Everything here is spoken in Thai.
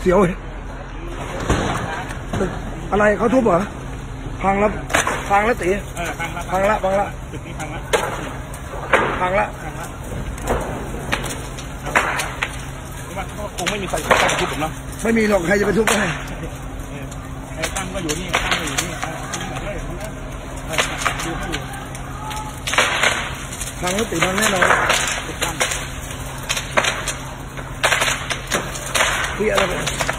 เสียวอะไรเขาทุบเหรอพังแล้วตีพังละจุดนี้พังละว่าคงไม่มีใครทุบผมเนาะไม่มีหรอกใครจะไปทุบได้ไอ้ตั้มก็อยู่นี่พังแล้วตีพังแน่นอนพี่อะไร